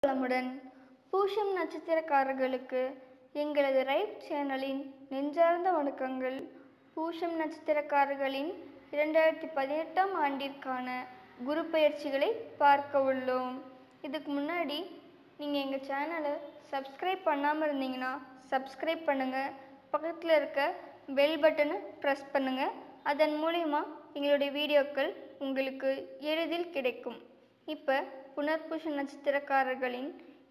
வளமுடன். பூசம் நட்சத்திரக்காரர்களுக்கு எங்களது ரைட் சேனலின் நெஞ்சார்ந்த வணக்கங்கள். பூசம் நட்சத்திரக்காரர்களின் 2018ஆம் ஆண்டிற்கான குரு பயிற்சிகளை பார்க்க உள்ளோம். இதுக்கு முன்னாடி நீங்கள் எங்கள் சேனலை சப்ஸ்கிரைப் பண்ணாமல் இருந்தீங்கன்னா சப்ஸ்கிரைப் பண்ணுங்கள். பக்கத்தில் இருக்க பெல் பட்டனை ப்ரெஸ் பண்ணுங்கள். அதன் மூலமா எங்களுடைய வீடியோக்கள் உங்களுக்கு எளிதில் கிடைக்கும். இப்போ புனர்பூச நட்சத்திரக்காரர்களின்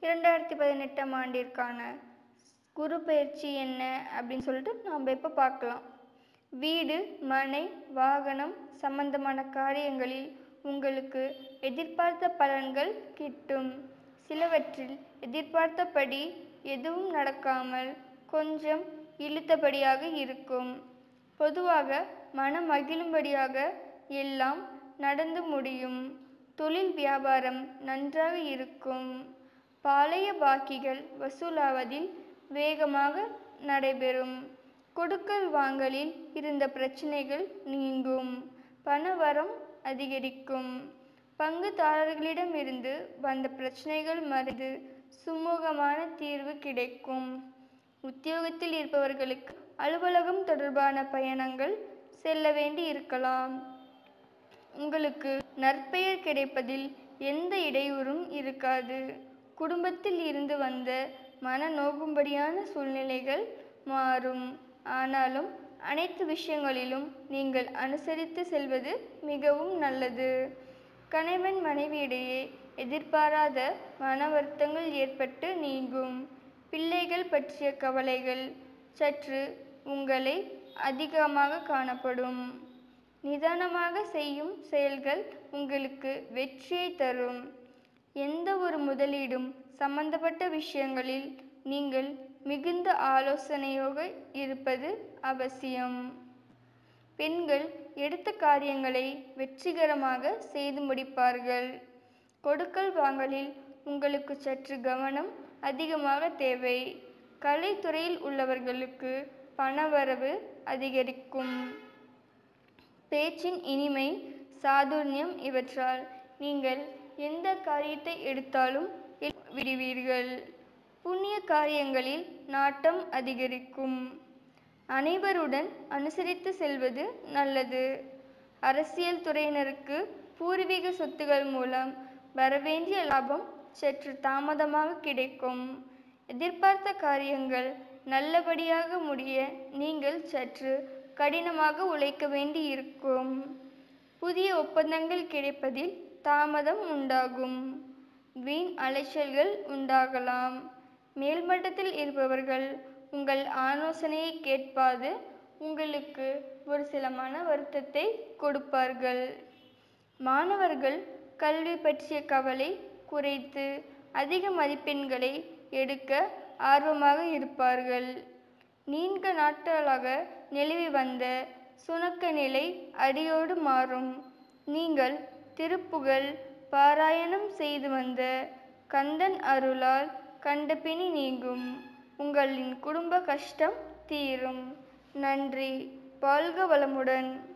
2018ஆம் ஆண்டிற்கான குரு பயிற்சி என்ன அப்படின்னு சொல்லிட்டு நாம் இப்போ பார்க்கலாம். வீடு, மனை, வாகனம் சம்பந்தமான காரியங்களில் உங்களுக்கு எதிர்பார்த்த பலன்கள் கிட்டும். சிலவற்றில் எதிர்பார்த்தபடி எதுவும் நடக்காமல் கொஞ்சம் இழுத்தபடியாக இருக்கும். பொதுவாக மனம் மகிழும்படியாக எல்லாம் நடந்து முடியும். தொழில் வியாபாரம் நன்றாக இருக்கும். பழைய பாக்கிகள் வசூலாவதில் வேகமாக நடைபெறும். கொடுக்கல் வாங்கலில் இருந்த பிரச்சனைகள் நீங்கும். பணவரம் அதிகரிக்கும். பங்குதாரர்களிடமிருந்து வந்த பிரச்சனைகள் மறைந்து சுமூகமான தீர்வு கிடைக்கும். உத்தியோகத்தில் இருப்பவர்களுக்கு அலுவலகம் தொடர்பான பயணங்கள் செல்ல வேண்டி இருக்கலாம். உங்களுக்கு நற்பெயர் கிடைப்பதில் எந்த இடையூறும் இருக்காது. குடும்பத்தில் இருந்து வந்த மன நோகும்படியான சூழ்நிலைகள் மாறும். ஆனாலும் அனைத்து விஷயங்களிலும் நீங்கள் அனுசரித்து செல்வது மிகவும் நல்லது. கணவன் மனைவியிடையே எதிர்பாராத மன வருத்தங்கள் ஏற்பட்டு நீங்கும். பிள்ளைகள் பற்றிய கவலைகள் சற்று உங்களை அதிகமாக காணப்படும். நிதானமாக செய்யும் செயல்கள் உங்களுக்கு வெற்றியை தரும். எந்த ஒரு முதலீடும் சம்பந்தப்பட்ட விஷயங்களில் நீங்கள் மிகுந்த ஆலோசனையோடு இருப்பது அவசியம். பெண்கள் எடுத்த காரியங்களை வெற்றிகரமாக செய்து முடிப்பார்கள். கொடுக்கல் வாங்கலில் உங்களுக்கு சற்று கவனம் அதிகமாக தேவை. கலைத்துறையில் உள்ளவர்களுக்கு பணவரவு அதிகரிக்கும். பேச்சின் இனிமை, சாதுர்யம் இவற்றால் நீங்கள் எந்த காரியத்தை எடுத்தாலும் விடுவீர்கள். புண்ணிய காரியங்களில் நாட்டம் அதிகரிக்கும். அனைவருடன் அனுசரித்து செல்வது நல்லது. அரசியல் துறையினருக்கு பூர்வீக சொத்துக்கள் மூலம் வரவேண்டிய லாபம் சற்று தாமதமாக கிடைக்கும். எதிர்பார்த்த காரியங்கள் நல்லபடியாக முடிய நீங்கள் சற்று கடினமாக உழைக்க வேண்டி இருக்கும். புதிய ஒப்பந்தங்கள் கிடைப்பதில் தாமதம் உண்டாகும். வீண் அலைச்சல்கள் உண்டாகலாம். மேல்மட்டத்தில் இருப்பவர்கள் உங்கள் ஆலோசனையை கேட்பாது உங்களுக்கு ஒரு சில மன வருத்தத்தை கொடுப்பார்கள். மாணவர்கள் கல்வி பற்றிய கவலை குறைத்து அதிக மதிப்பெண்களை எடுக்க ஆர்வமாக இருப்பார்கள். நீண்ட நாட்களாக நிலவி வந்த சுணக்க நிலை அடியோடு மாறும். நீங்கள் திருப்புகழ் பாராயணம் செய்து வந்த கந்தன் அருளால் கண்ட பிணி நீங்கும். உங்களின் குடும்ப கஷ்டம் தீரும். நன்றி. வாழ்க வளமுடன்.